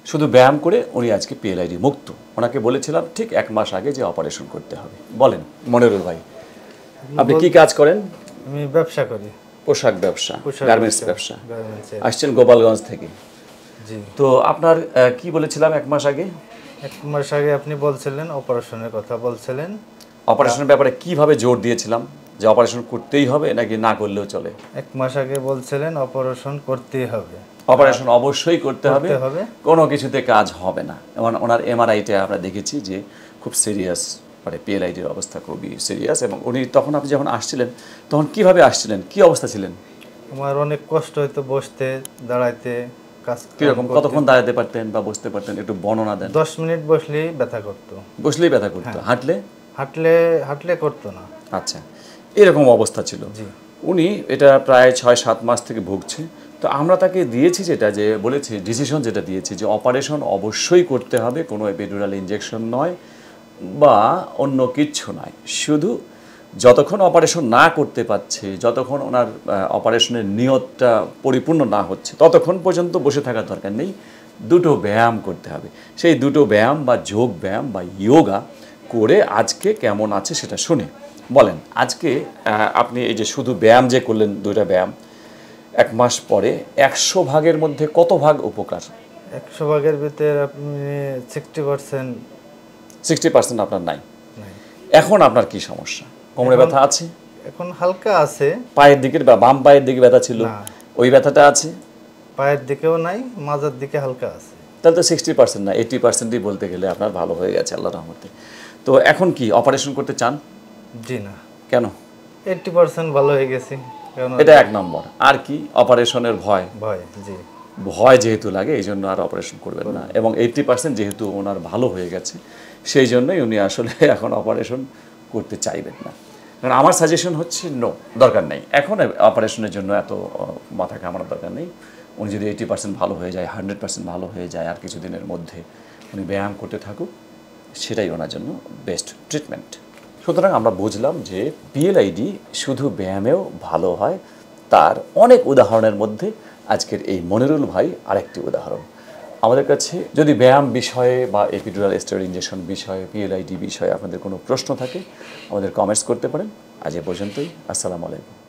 শুধু ব্যায়াম করে উনি আজকে পিএলআইডি মুক্ত। ওনাকে বলেছিলাম ঠিক 1 মাস আগে যে অপারেশন করতে হবে। বলেন মনিরুল ভাই, আপনি কি কাজ করেন? আমি ব্যবসা করি, পোশাক ব্যবসা, গার্মেন্টস ব্যবসা। আসছেন গোপালগঞ্জ থেকে। জি। তো আপনার কি বলেছিলাম 1 মাস আগে? 1 মাস আগে আপনি বলছিলেন অপারেশনের কথা বলছিলেন। অপারেশনের ব্যাপারে কিভাবে জোর দিয়েছিলাম যে অপারেশন করতেই হবে নাকি না করলেও চলে? 1 মাস আগে বলছিলেন অপারেশন করতেই হবে, অপারেশন অবশ্যই করতে হবে, কোনো কিছুতে কাজ হবে না। ওনার এমআরআইটা আমরা দেখেছি যে খুব সিরিয়াস, মানে পিএলআইডির অবস্থা খুবই সিরিয়াস। এবং উনি তখন আপনি যখন আসছিলেন তখন কিভাবে আসছিলেন, কি অবস্থা ছিলেন? আমার অনেক কষ্ট হতো বসতে দাঁড়াইতে, কাজ কিরকম, কতক্ষণ দাঁড়াতে পারতেন বা বসতে পারতেন একটু বর্ণনা দেন। 10 মিনিট বসলেই ব্যথা করতো। বসলেই ব্যথা করতো? হাঁটলে? হাঁটলে করতো না। আচ্ছা, এরকম অবস্থা ছিল। উনি এটা প্রায় 6-7 মাস থেকে ভুগছে। তো আমরা তাকে দিয়েছি যেটা, যে বলেছি ডিসিশন যেটা দিয়েছি যে অপারেশন অবশ্যই করতে হবে, কোনো এপিডুরাল ইনজেকশন নয় বা অন্য কিচ্ছু নয়। শুধু যতক্ষণ অপারেশন না করতে পারছে, যতক্ষণ ওনার অপারেশনের নিয়তটা পরিপূর্ণ না হচ্ছে, ততক্ষণ পর্যন্ত বসে থাকার দরকার নেই। দুটো ব্যায়াম করতে হবে। সেই দুটো ব্যায়াম বা যোগ ব্যায়াম বা ইয়োগা করে আজকে কেমন আছে সেটা শুনে বলেন। আজকে আপনি এই যে শুধু ব্যায়াম যে করলেন, দুইটা ব্যায়াম, 1 মাস পরে 100 ভাগের মধ্যে কত ভাগ উপকার? 100 ভাগের ভিতরে আপনি 60%। 60% আপনার নাই। এখন আপনার কি সমস্যা? কোমরে ব্যথা আছে? এখন হালকা আছে। পায়ের দিকে বা বাম পায়ের দিকে ব্যথা ছিল, ওই ব্যথাটা আছে? পায়ের দিকেও নাই, মাজার দিকে হালকা আছে। তাহলে তো 60% না, 80%ই বলতে গেলে আপনার ভালো হয়ে গেছে আল্লাহর রহমতে। তো এখন কি অপারেশন করতে চান? জি না। কেন? 80% ভালো হয়ে গেছে। এটা 1 নম্বর। আর কি? অপারেশনের ভয়। জি। ভয় যেহেতু লাগে এই জন্য আর অপারেশন করবেন না। এবং 80% যেহেতু ওনার ভালো হয়ে গেছে, সেই জন্যই উনি আসলে এখন অপারেশন করতে চাইবেন না। কারণ আমার সাজেশন হচ্ছে নো, দরকার নেই এখন অপারেশনের জন্য এত মাথা ঘামানোর দরকার নেই। উনি যদি 80% ভালো হয়ে যায়, 100% ভালো হয়ে যায়, আর কিছুদিনের মধ্যে উনি ব্যায়াম করতে থাকুক, সেটাই ওনার জন্য বেস্ট ট্রিটমেন্ট। সুতরাং আমরা বুঝলাম যে পিএলআইডি শুধু ব্যায়ামেও ভালো হয়। তার অনেক উদাহরণের মধ্যে আজকের এই মনিরুল ভাই আরেকটি উদাহরণ। আমাদের কাছে যদি ব্যায়াম বিষয়ে বা এপিডুরাল স্টেরয়েড ইনজেকশন বিষয়ে, পিএলআইডি বিষয়ে আপনাদের কোনো প্রশ্ন থাকে, আমাদের কমেন্টস করতে পারেন। আজ এ পর্যন্তই। আসসালামু আলাইকুম।